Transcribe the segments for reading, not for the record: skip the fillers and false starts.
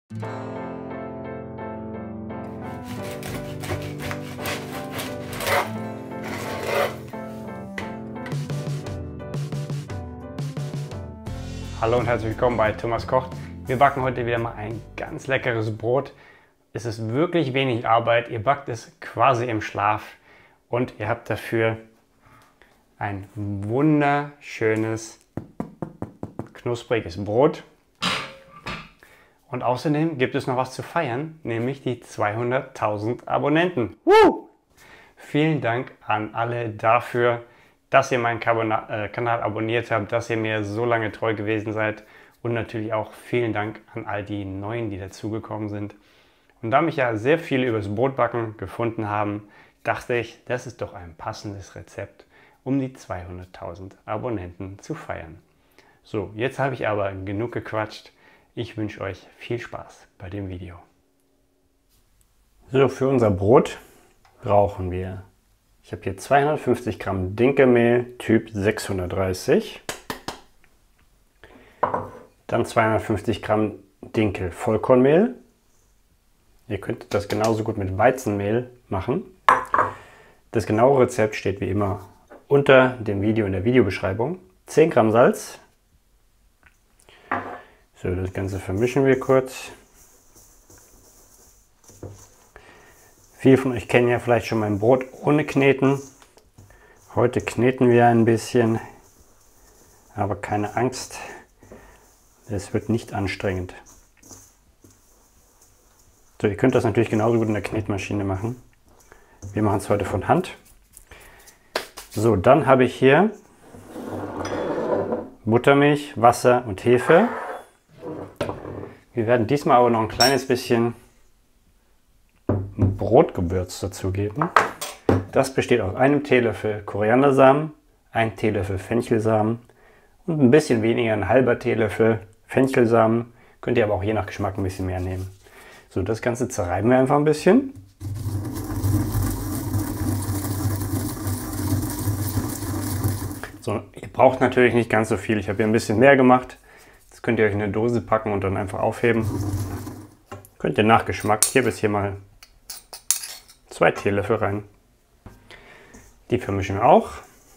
Hallo und herzlich willkommen bei Thomas kocht. Wir backen heute wieder mal ein ganz leckeres Brot. Es ist wirklich wenig Arbeit, ihr backt es quasi im Schlaf und ihr habt dafür ein wunderschönes, knuspriges Brot. Und außerdem gibt es noch was zu feiern, nämlich die 200.000 Abonnenten. Vielen Dank an alle dafür, dass ihr meinen Kanal abonniert habt, dass ihr mir so lange treu gewesen seid und natürlich auch vielen Dank an all die Neuen, die dazugekommen sind. Und da mich ja sehr viele über das Brotbacken gefunden haben, dachte ich, das ist doch ein passendes Rezept, um die 200.000 Abonnenten zu feiern. So, jetzt habe ich aber genug gequatscht. Ich wünsche euch viel Spaß bei dem Video. So, für unser Brot brauchen wir, ich habe hier 250 Gramm Dinkelmehl Typ 630, dann 250 Gramm Dinkel Vollkornmehl. Ihr könnt das genauso gut mit Weizenmehl machen. Das genaue Rezept steht wie immer unter dem Video in der Videobeschreibung. 10 Gramm Salz. So, das Ganze vermischen wir kurz. Viele von euch kennen ja vielleicht schon mein Brot ohne Kneten. Heute kneten wir ein bisschen, aber keine Angst, es wird nicht anstrengend. So, ihr könnt das natürlich genauso gut in der Knetmaschine machen. Wir machen es heute von Hand. So, dann habe ich hier Buttermilch, Wasser und Hefe. Wir werden diesmal aber noch ein kleines bisschen Brotgewürz dazugeben. Das besteht aus einem Teelöffel Koriandersamen, ein Teelöffel Fenchelsamen und ein bisschen weniger, ein halber Teelöffel Fenchelsamen. Könnt ihr aber auch je nach Geschmack ein bisschen mehr nehmen. So, das Ganze zerreiben wir einfach ein bisschen. So, ihr braucht natürlich nicht ganz so viel. Ich habe hier ein bisschen mehr gemacht. Das könnt ihr euch in eine Dose packen und dann einfach aufheben. Könnt ihr nach Geschmack, ich habe jetzt hier mal 2 Teelöffel rein. Die vermischen wir auch.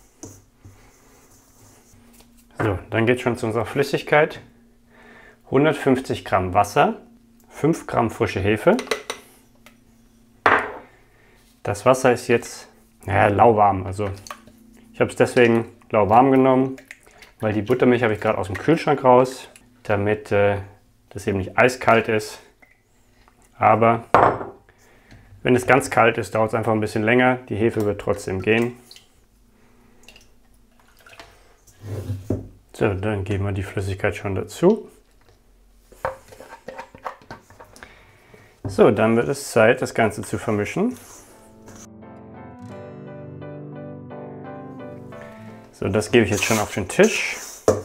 So, dann geht es schon zu unserer Flüssigkeit. 150 Gramm Wasser, 5 Gramm frische Hefe. Das Wasser ist jetzt lauwarm. Also ich habe es deswegen lauwarm genommen, weil die Buttermilch habe ich gerade aus dem Kühlschrank raus, damit das eben nicht eiskalt ist. Aber wenn es ganz kalt ist, dauert es einfach ein bisschen länger. Die Hefe wird trotzdem gehen. So, dann geben wir die Flüssigkeit schon dazu. So, dann wird es Zeit, das Ganze zu vermischen. So, das gebe ich jetzt schon auf den Tisch.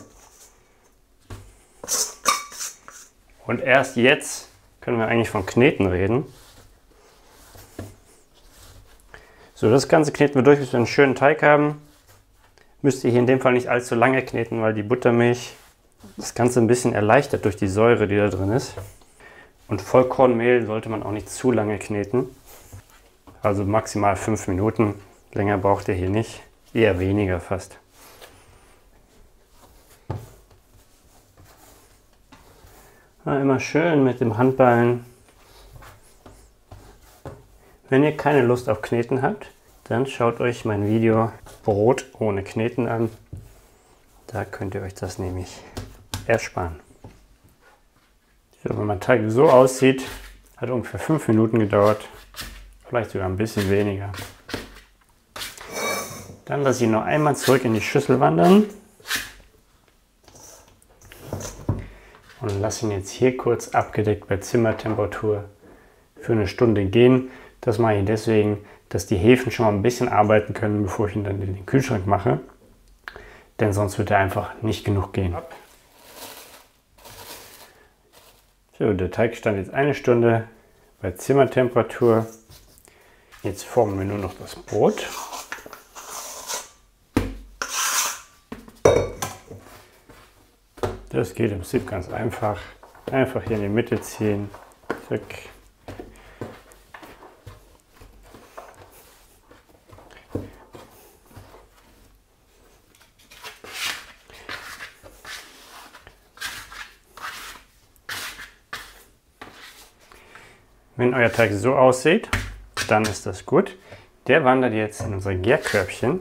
Und erst jetzt können wir eigentlich von Kneten reden. So, das Ganze kneten wir durch, bis wir einen schönen Teig haben. Müsst ihr hier in dem Fall nicht allzu lange kneten, weil die Buttermilch das Ganze ein bisschen erleichtert durch die Säure, die da drin ist. Und Vollkornmehl sollte man auch nicht zu lange kneten. Also maximal 5 Minuten. Länger braucht ihr hier nicht. Eher weniger fast. Immer schön mit dem Handballen. Wenn ihr keine Lust auf Kneten habt, dann schaut euch mein Video Brot ohne Kneten an. Da könnt ihr euch das nämlich ersparen. So, wenn mein Teig so aussieht, hat ungefähr 5 Minuten gedauert. Vielleicht sogar ein bisschen weniger. Dann lasse ich ihn noch einmal zurück in die Schüssel wandern. Und lasse ihn jetzt hier kurz abgedeckt bei Zimmertemperatur für eine Stunde gehen. Das mache ich deswegen, dass die Hefen schon mal ein bisschen arbeiten können, bevor ich ihn dann in den Kühlschrank mache. Denn sonst wird er einfach nicht genug gehen. So, der Teig stand jetzt eine Stunde bei Zimmertemperatur. Jetzt formen wir nur noch das Brot. Das geht im Prinzip ganz einfach. Einfach hier in die Mitte ziehen. Zack. Wenn euer Teig so aussieht, dann ist das gut. Der wandert jetzt in unser Gärkörbchen.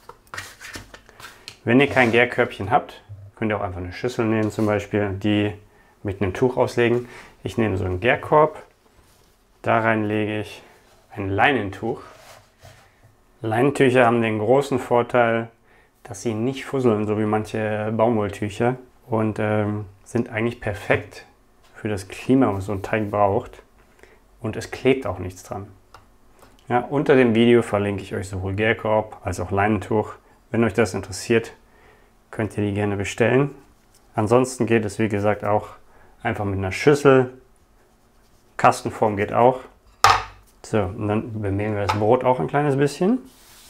Wenn ihr kein Gärkörbchen habt, könnt ihr auch einfach eine Schüssel nehmen zum Beispiel, die mit einem Tuch auslegen. Ich nehme so einen Gärkorb, da rein lege ich ein Leinentuch. Leinentücher haben den großen Vorteil, dass sie nicht fusseln, so wie manche Baumwolltücher, und sind eigentlich perfekt für das Klima, was so ein Teig braucht, und es klebt auch nichts dran. Ja, unter dem Video verlinke ich euch sowohl Gärkorb als auch Leinentuch. Wenn euch das interessiert, könnt ihr die gerne bestellen. Ansonsten geht es, wie gesagt, auch einfach mit einer Schüssel. Kastenform geht auch. So, und dann bemehlen wir das Brot auch ein kleines bisschen.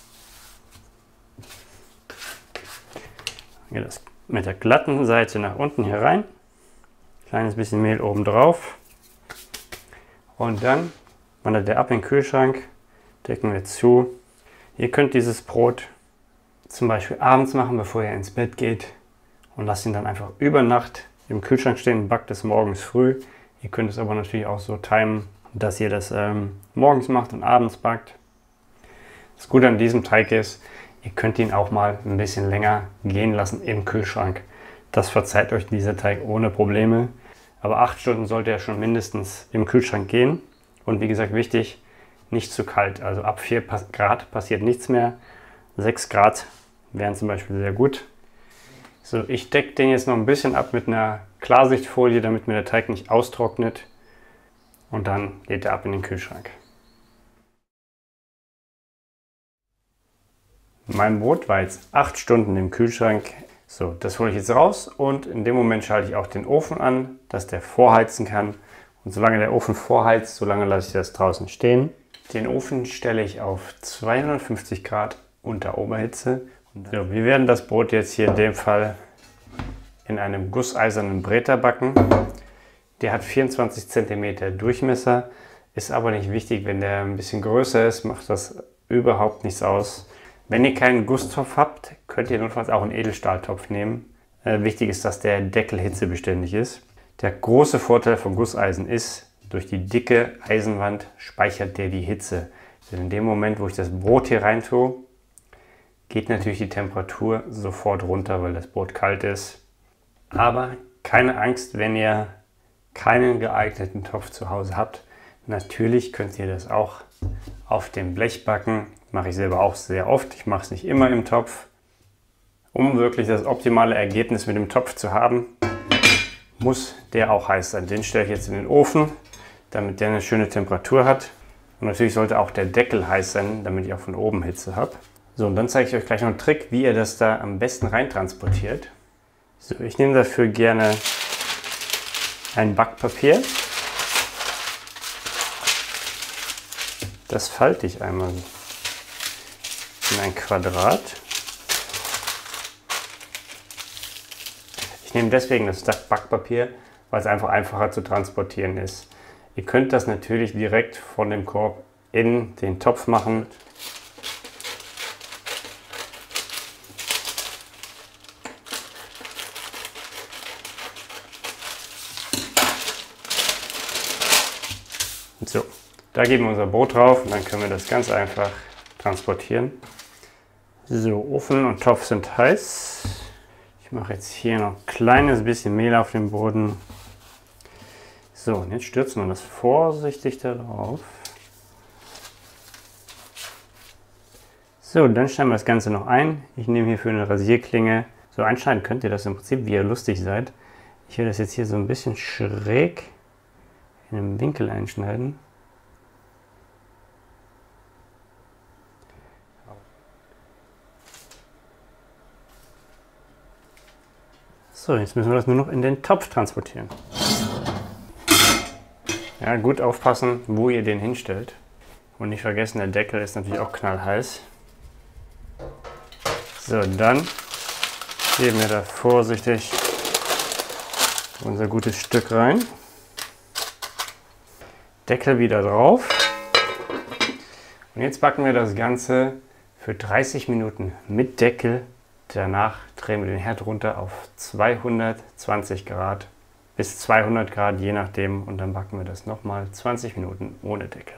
Dann geht das mit der glatten Seite nach unten hier rein. Kleines bisschen Mehl oben drauf. Und dann wandert der ab in den Kühlschrank. Decken wir zu. Ihr könnt dieses Brot zum Beispiel abends machen, bevor ihr ins Bett geht, und lasst ihn dann einfach über Nacht im Kühlschrank stehen und backt es morgens früh. Ihr könnt es aber natürlich auch so timen, dass ihr das morgens macht und abends backt. Das Gute an diesem Teig ist, ihr könnt ihn auch mal ein bisschen länger gehen lassen im Kühlschrank. Das verzeiht euch dieser Teig ohne Probleme. Aber 8 Stunden sollte er schon mindestens im Kühlschrank gehen. Und wie gesagt, wichtig, nicht zu kalt. Also ab 4 Grad passiert nichts mehr. 6 Grad wären zum Beispiel sehr gut. So, ich decke den jetzt noch ein bisschen ab mit einer Klarsichtfolie, damit mir der Teig nicht austrocknet. Und dann geht er ab in den Kühlschrank. Mein Brot war jetzt 8 Stunden im Kühlschrank. So, das hole ich jetzt raus und in dem Moment schalte ich auch den Ofen an, dass der vorheizen kann. Und solange der Ofen vorheizt, solange lasse ich das draußen stehen. Den Ofen stelle ich auf 250 Grad unter Oberhitze. So, wir werden das Brot jetzt hier in dem Fall in einem gusseisernen Bräter backen. Der hat 24 cm Durchmesser, ist aber nicht wichtig. Wenn der ein bisschen größer ist, macht das überhaupt nichts aus. Wenn ihr keinen Gusstopf habt, könnt ihr notfalls auch einen Edelstahltopf nehmen. Wichtig ist, dass der Deckel hitzebeständig ist. Der große Vorteil von Gusseisen ist, durch die dicke Eisenwand speichert der die Hitze. Denn in dem Moment, wo ich das Brot hier rein tue, geht natürlich die Temperatur sofort runter, weil das Brot kalt ist. Aber keine Angst, wenn ihr keinen geeigneten Topf zu Hause habt. Natürlich könnt ihr das auch auf dem Blech backen. Mache ich selber auch sehr oft. Ich mache es nicht immer im Topf. Um wirklich das optimale Ergebnis mit dem Topf zu haben, muss der auch heiß sein. Den stelle ich jetzt in den Ofen, damit der eine schöne Temperatur hat. Und natürlich sollte auch der Deckel heiß sein, damit ich auch von oben Hitze habe. So, und dann zeige ich euch gleich noch einen Trick, wie ihr das da am besten rein transportiert. So, ich nehme dafür gerne ein Backpapier. Das falte ich einmal in ein Quadrat. Ich nehme deswegen das Backpapier, weil es einfach einfacher zu transportieren ist. Ihr könnt das natürlich direkt von dem Korb in den Topf machen. So, da geben wir unser Brot drauf und dann können wir das ganz einfach transportieren. So, Ofen und Topf sind heiß. Ich mache jetzt hier noch ein kleines bisschen Mehl auf den Boden. So, und jetzt stürzen wir das vorsichtig darauf. So, dann schneiden wir das Ganze noch ein. Ich nehme hierfür eine Rasierklinge. So, einschneiden könnt ihr das im Prinzip, wie ihr lustig seid. Ich will das jetzt hier so ein bisschen schräg in einem Winkel einschneiden. So, jetzt müssen wir das nur noch in den Topf transportieren. Ja, gut aufpassen, wo ihr den hinstellt. Und nicht vergessen, der Deckel ist natürlich auch knallheiß. So, dann geben wir da vorsichtig unser gutes Stück rein. Deckel wieder drauf. Und jetzt backen wir das Ganze für 30 Minuten mit Deckel. Danach drehen wir den Herd runter auf 220 Grad bis 200 Grad, je nachdem. Und dann backen wir das nochmal 20 Minuten ohne Deckel.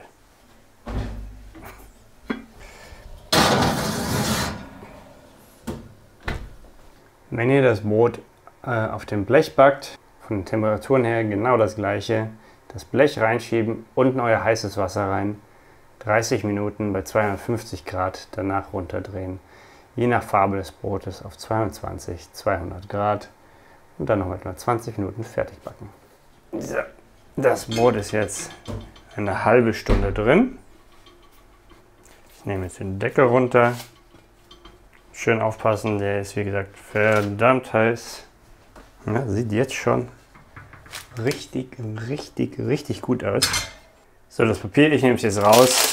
Wenn ihr das Brot auf dem Blech backt, von den Temperaturen her genau das gleiche. Das Blech reinschieben, unten euer heißes Wasser rein, 30 Minuten bei 250 Grad, danach runterdrehen. Je nach Farbe des Brotes auf 220, 200 Grad und dann noch etwa 20 Minuten fertig backen. So, das Brot ist jetzt eine halbe Stunde drin. Ich nehme jetzt den Deckel runter. Schön aufpassen, der ist wie gesagt verdammt heiß. Ja, sieht jetzt schon richtig gut aus. So, das Papier, ich nehme es jetzt raus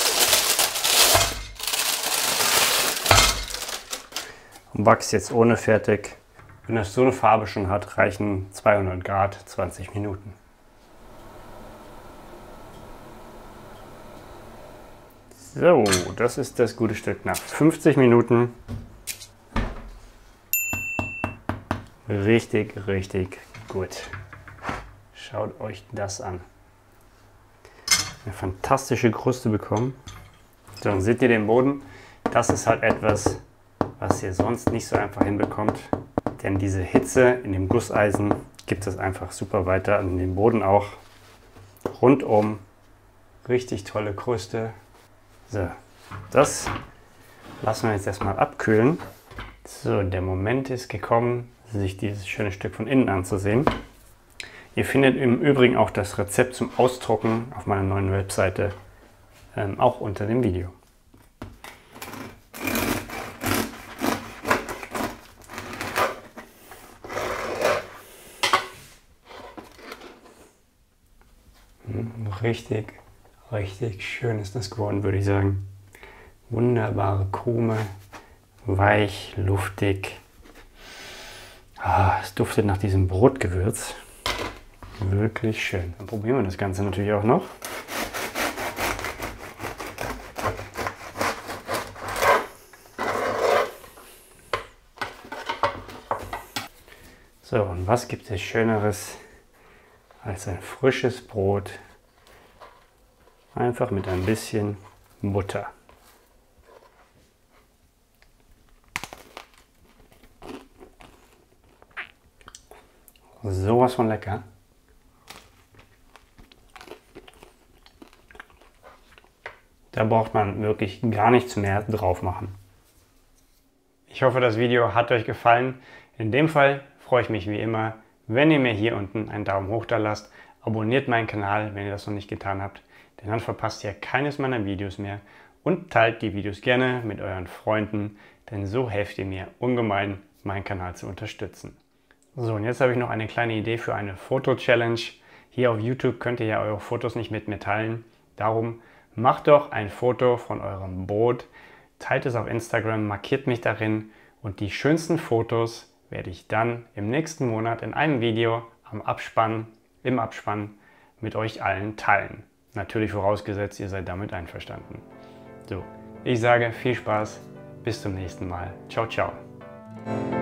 und backe es jetzt ohne fertig. Wenn das so eine Farbe schon hat, reichen 200 Grad 20 Minuten. So, das ist das gute Stück nach 50 Minuten. Richtig gut. Schaut euch das an. Eine fantastische Kruste bekommen. So, dann seht ihr den Boden. Das ist halt etwas, was ihr sonst nicht so einfach hinbekommt. Denn diese Hitze in dem Gusseisen gibt es einfach super weiter. An dem Boden auch. Rundum. Richtig tolle Kruste. So, das lassen wir jetzt erstmal abkühlen. So, der Moment ist gekommen, sich dieses schöne Stück von innen anzusehen. Ihr findet im Übrigen auch das Rezept zum Ausdrucken auf meiner neuen Webseite, auch unter dem Video. Richtig schön ist das geworden, würde ich sagen. Wunderbare Krume, weich, luftig. Es duftet nach diesem Brotgewürz. Wirklich schön. Dann probieren wir das Ganze natürlich auch noch. So, und was gibt es Schöneres als ein frisches Brot? Einfach mit ein bisschen Butter. Sowas von lecker. Da braucht man wirklich gar nichts mehr drauf machen. Ich hoffe, das Video hat euch gefallen. In dem Fall freue ich mich wie immer, wenn ihr mir hier unten einen Daumen hoch da lasst. Abonniert meinen Kanal, wenn ihr das noch nicht getan habt, denn dann verpasst ihr keines meiner Videos mehr. Und teilt die Videos gerne mit euren Freunden, denn so helft ihr mir ungemein, meinen Kanal zu unterstützen. So, und jetzt habe ich noch eine kleine Idee für eine Foto-Challenge. Hier auf YouTube könnt ihr ja eure Fotos nicht mit mir teilen. Darum macht doch ein Foto von eurem Brot, teilt es auf Instagram, markiert mich darin und die schönsten Fotos werde ich dann im nächsten Monat in einem Video im Abspann mit euch allen teilen. Natürlich vorausgesetzt, ihr seid damit einverstanden. So, ich sage viel Spaß, bis zum nächsten Mal. Ciao, ciao.